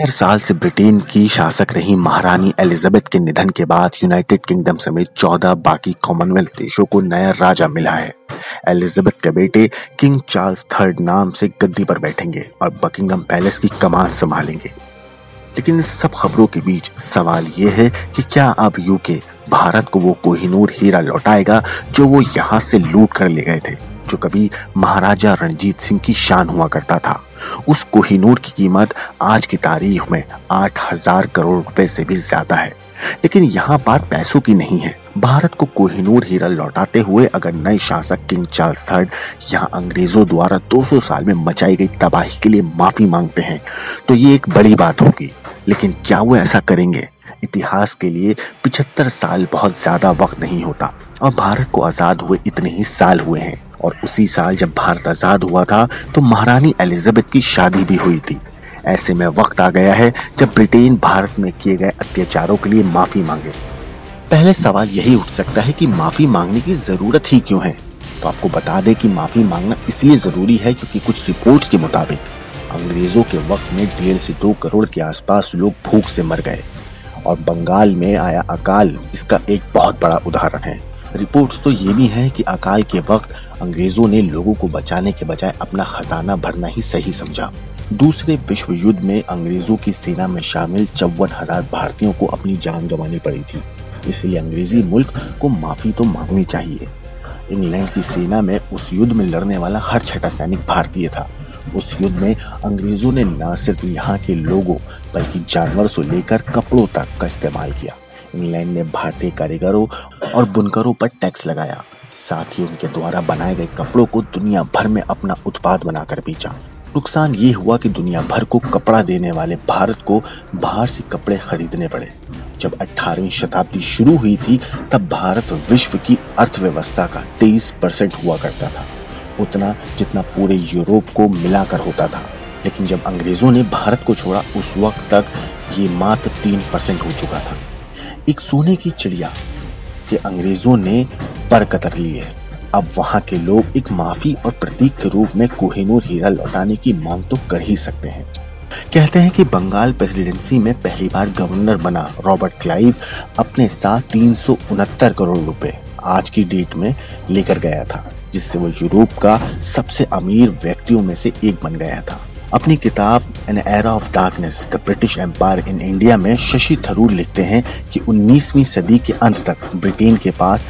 75 साल से ब्रिटेन की शासक रही महारानी एलिजाबेथ के निधन के बाद यूनाइटेड किंगडम समेत 14 बाकी कॉमनवेल्थ देशों को नया राजा मिला है। एलिजाबेथ के बेटे किंग चार्ल्स थर्ड नाम से गद्दी पर बैठेंगे और बकिंगम पैलेस की कमान संभालेंगे। लेकिन इन सब खबरों के बीच सवाल ये है कि क्या अब यूके भारत को वो कोहिनूर हीरा लौटाएगा जो वो यहाँ से लूट कर ले गए थे, जो कभी महाराजा रणजीत सिंह की शान हुआ करता था। उस कोहिनूर की कीमत आज की तारीख में 8,000 करोड़ रुपए से भी ज्यादा है। लेकिन यहाँ बात पैसों की नहीं है। भारत को कोहिनूर हीरा लौटाते हुए अगर नए शासक किंग चार्ल्स थर्ड यहाँ अंग्रेजों द्वारा 200 साल में मचाई गई तबाही के लिए माफी मांगते हैं तो ये एक बड़ी बात होगी। लेकिन क्या वो ऐसा करेंगे? इतिहास के लिए 75 साल बहुत ज्यादा वक्त नहीं होता और भारत को आजाद हुए इतने ही साल हुए हैं। और उसी साल जब भारत आजाद हुआ था तो महारानी एलिजाबेथ की शादी भी हुई थी। ऐसे में वक्त आ गया है जब ब्रिटेन भारत में किए गए अत्याचारों के लिए माफी मांगे। पहले सवाल यही उठ सकता है कि माफी मांगने की जरूरत ही क्यों है? तो आपको बता दें कि माफी मांगना इसलिए जरूरी है क्योंकि कुछ रिपोर्ट्स के मुताबिक अंग्रेजों के वक्त में 1.5 से 2 करोड़ के आसपास लोग भूख से मर गए और बंगाल में आया अकाल इसका एक बहुत बड़ा उदाहरण है। रिपोर्ट्स तो ये भी हैं कि अकाल के वक्त अंग्रेजों ने लोगों को बचाने के बजाय अपना खजाना भरना ही सही समझा। दूसरे विश्व युद्ध में अंग्रेजों की सेना में शामिल 54,000 भारतीयों को अपनी जान गंवानी पड़ी थी, इसलिए अंग्रेजी मुल्क को माफी तो मांगनी चाहिए। इंग्लैंड की सेना में उस युद्ध में लड़ने वाला हर छठा सैनिक भारतीय था। उस युद्ध में अंग्रेजों ने न सिर्फ यहाँ के लोगों बल्कि जानवरों से लेकर कपड़ों तक का इस्तेमाल किया। इंग्लैंड ने भारतीय कारीगरों और बुनकरों पर टैक्स लगाया, साथ ही उनके द्वारा बनाए गए कपड़ों को दुनिया भर में अपना उत्पाद बनाकर बेचा। नुकसान ये हुआ कि दुनिया भर को कपड़ा देने वाले भारत को बाहर से कपड़े खरीदने पड़े। जब 18वीं शताब्दी शुरू हुई थी तब भारत विश्व की अर्थव्यवस्था का 23% हुआ करता था, उतना जितना पूरे यूरोप को मिलाकर होता था। लेकिन जब अंग्रेजों ने भारत को छोड़ा उस वक्त तक ये मात्र 3% हो चुका था। एक सोने की चिड़िया के अंग्रेजों ने पर कतर लिए। अब वहां के लोग एक माफी और प्रतीक के रूप में कोहिनूर हीरा लौटाने की मांग तो कर ही सकते हैं। कहते हैं कि बंगाल प्रेसिडेंसी में पहली बार गवर्नर बना रॉबर्ट क्लाइव अपने साथ 369 करोड़ रुपए आज की डेट में लेकर गया था, जिससे वो यूरोप का सबसे अमीर व्यक्तियों में से एक बन गया था। अपनी किताब an era of darkness the British empire in India में शशि थरूर लिखते हैं कि 19वीं सदी के अंत तक ब्रिटेन के पास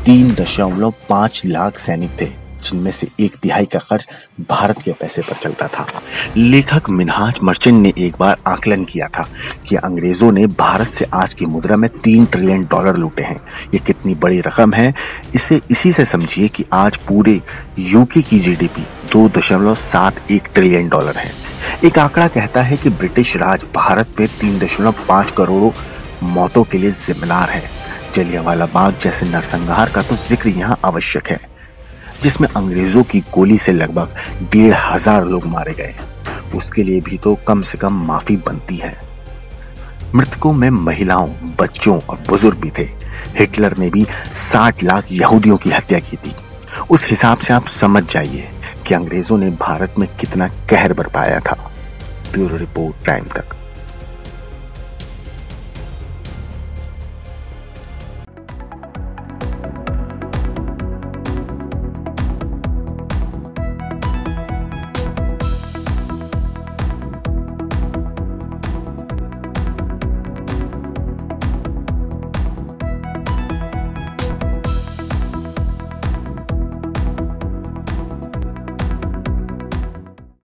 3.5 लाख सैनिक थे, जिनमें से 1/3 का खर्च भारत के पैसे पर चलता था। लेखक मिनहाज मर्चेंट ने एक बार आकलन किया था कि अंग्रेजों ने भारत से आज की मुद्रा में $3 ट्रिलियन लूटे हैं। ये कितनी बड़ी रकम है इसे इसी से समझिए कि आज पूरे यूके की जीडीपी $2.71 ट्रिलियन है। एक आंकड़ा कहता है कि ब्रिटिश राज भारत में 3.5 करोड़ मौतों के लिए जिम्मेदार है। जलियांवाला बाग जैसे नरसंहार का तो जिक्र यहाँ आवश्यक है, जिसमें अंग्रेजों की गोली से लगभग 1,500 लोग मारे गए। उसके लिए भी तो कम से कम माफी बनती है। मृतकों में महिलाओं, बच्चों और बुजुर्ग भी थे। हिटलर ने भी 60 लाख यहूदियों की हत्या की थी। उस हिसाब से आप समझ जाइए कि अंग्रेजों ने भारत में कितना कहर बरपाया था। ब्यूरो रिपोर्ट, टाइम तक।